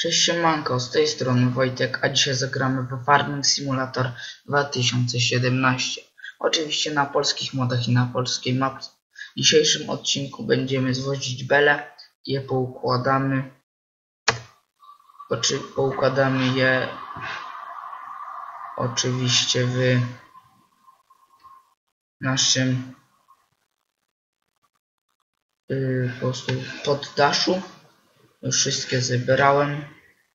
Cześć siemanko, z tej strony Wojtek, a dzisiaj zagramy w Farming Simulator 2017. Oczywiście na polskich modach i na polskiej mapce. W dzisiejszym odcinku będziemy zwozić bele i je poukładamy. Poukładamy je oczywiście w naszym po prostu poddaszu. Już wszystkie zebrałem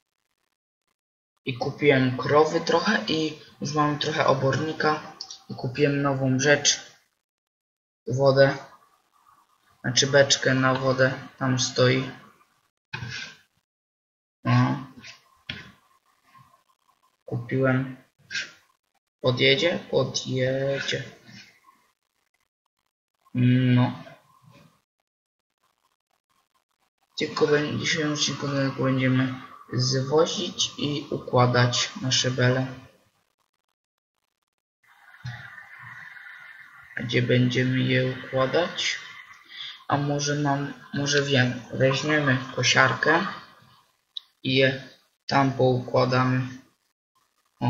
i kupiłem krowy trochę i już mamy trochę obornika i kupiłem nową rzecz, wodę, znaczy beczkę na wodę, tam stoi. No. Kupiłem. Podjedzie? Podjedzie. No. Tylko w dzisiejszym odcinku będziemy zwozić i układać nasze bele. Gdzie będziemy je układać? A może wiem, weźmiemy kosiarkę i je tam poukładamy. O.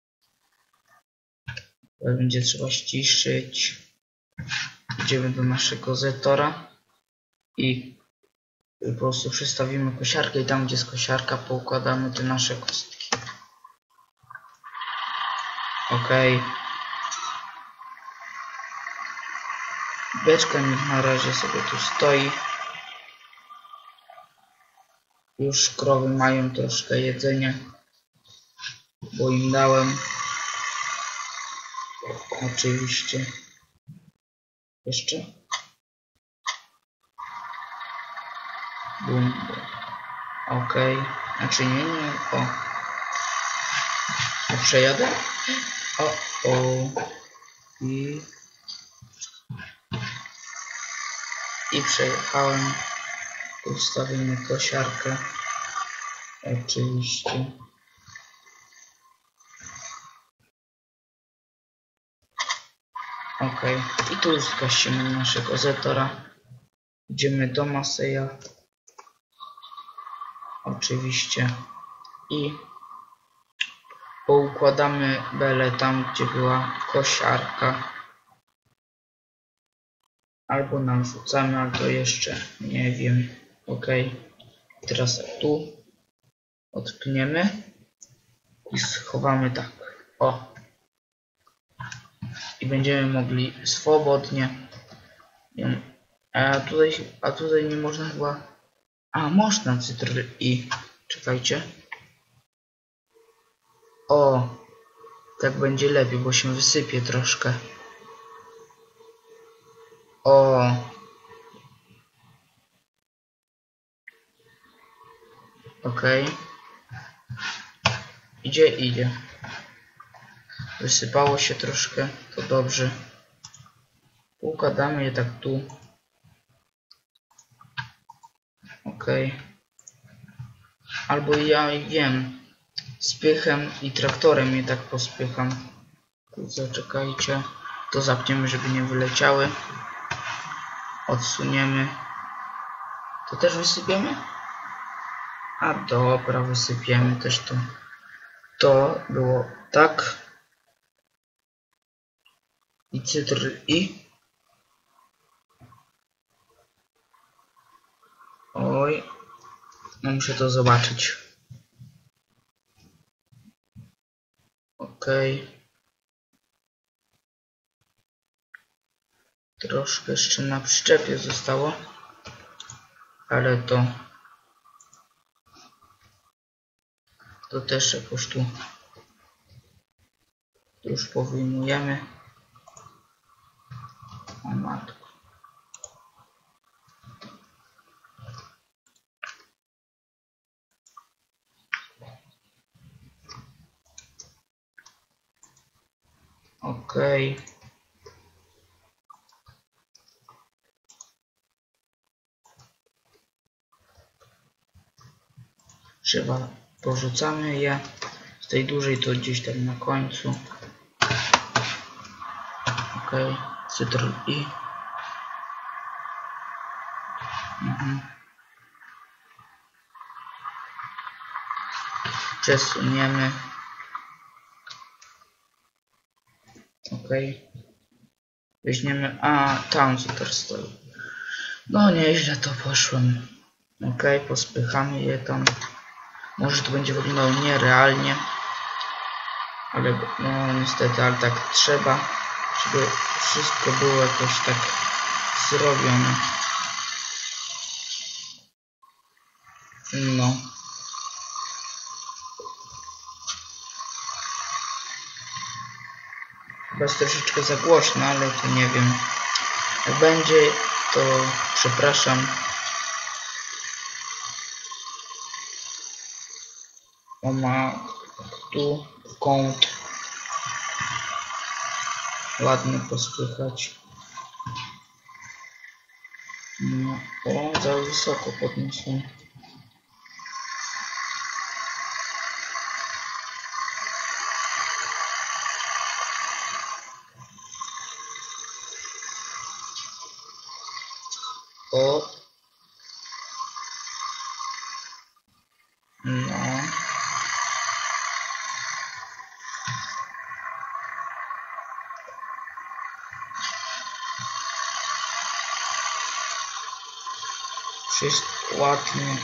Będzie trzeba ściszyć. Idziemy do naszego zetora i po prostu przestawimy kosiarkę i tam, gdzie jest kosiarka, poukładamy te nasze kostki. Ok. Beczka niech na razie sobie tu stoi. Już krowy mają troszkę jedzenia, bo im dałem. Oczywiście. Jeszcze. Bum. Ok. Znaczy nie. O. A przejadę? O. I przejechałem. Ustawimy kosiarkę. Oczywiście. Ok. I tu już zgasimy naszego zetora. Idziemy do Maseja. Oczywiście. I poukładamy bele tam, gdzie była kosiarka. Albo narzucamy, ale to jeszcze nie wiem. Ok. Teraz tu odpniemy i schowamy tak. O. I będziemy mogli swobodnie. A tutaj nie można chyba. A można Ctrl I. Czekajcie. O. Tak będzie lepiej, bo się wysypie troszkę. O. Ok. Idzie. Wysypało się troszkę, to dobrze. Układamy je tak tu. Ok. Albo ja wiem. Spychem i traktorem je tak pospycham. Tu zaczekajcie. To zapniemy, żeby nie wyleciały. Odsuniemy. To też wysypiemy? A dobra, wysypiemy też to. To było tak. I Ctrl I. Oj. No muszę to zobaczyć. Ok. Troszkę jeszcze na przyczepie zostało. Ale to też jakoś tu już powyjmujemy. O matko. Ok. Trzeba, porzucamy je. Z tej dużej to gdzieś tam na końcu. Ok. Ctrl I. przesuniemy. Ok. Weźmiemy. A, tam Jitter stoi. No nieźle to poszłem. Ok, pospychamy je tam. Może to będzie wyglądało nierealnie. Ale no niestety, ale tak trzeba, żeby wszystko było jakoś tak zrobione. No. Chyba jest troszeczkę za głośno, ale to nie wiem. Jak będzie, to przepraszam. O, ma tu kąt. Ładnie pospychać. No, o, za wysoko podniosłem. O. No. Wszystko ładnie.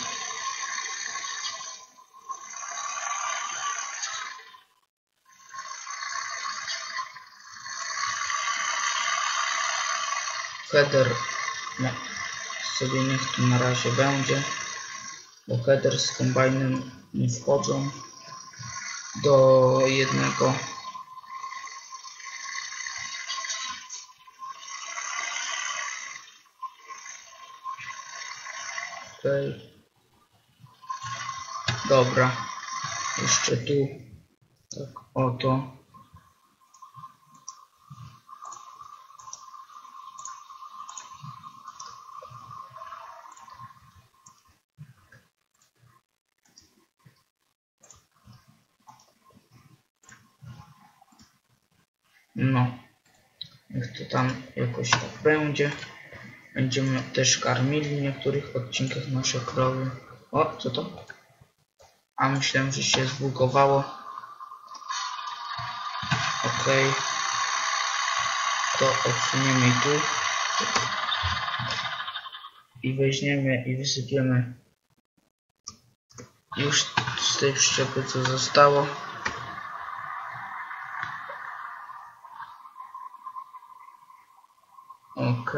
Header, no, sobie niech tu na razie będzie, bo header z kombajnem nie wchodzą do jednego. Okay. Dobra, jeszcze tu, tak oto. No, niech to tam jakoś tak będzie. Będziemy też karmili w niektórych odcinkach nasze krowy. O, co to? A myślałem, że się zbugowało. Ok. To odsuniemy tu. I weźmiemy i wysypiemy już z tej przyczepy, co zostało. Ok.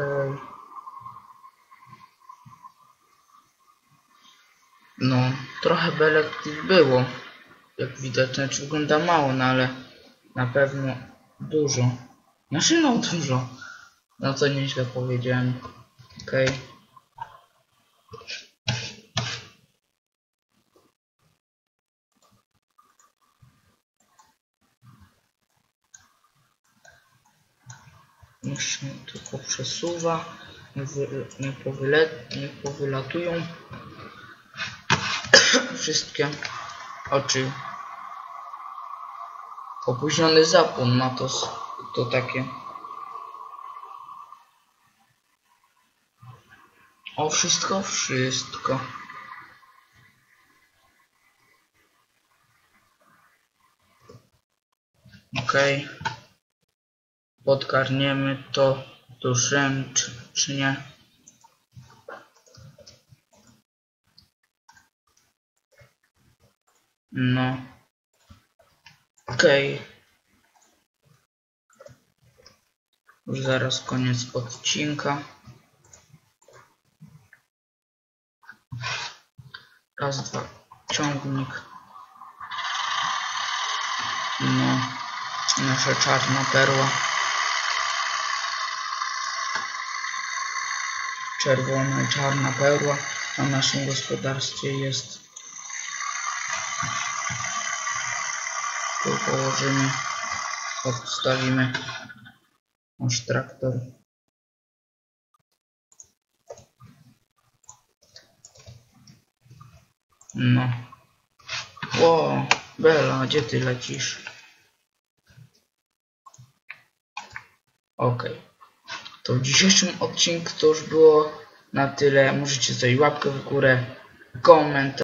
No, trochę belek było, jak widać, znaczy wygląda mało, no ale na pewno dużo. Znaczy no dużo. No to nieźle powiedziałem. Okej. Niech się tylko przesuwa. Niech powylatują wszystkie oczy. Opóźniony zapłon na to takie. O, wszystko. Ok. Podgarniemy to duszem, czy nie. No. Ok. Już zaraz koniec odcinka. Raz, dwa. Ciągnik. No. Nasza czarna perła. Czerwona i czarna perła na naszym gospodarstwie jest. Tu położymy, odstawimy nasz traktor. No. Ło, Bela, gdzie ty lecisz? Ok. To w dzisiejszym odcinku to już było na tyle. Możecie zostawić łapkę w górę, komentarz.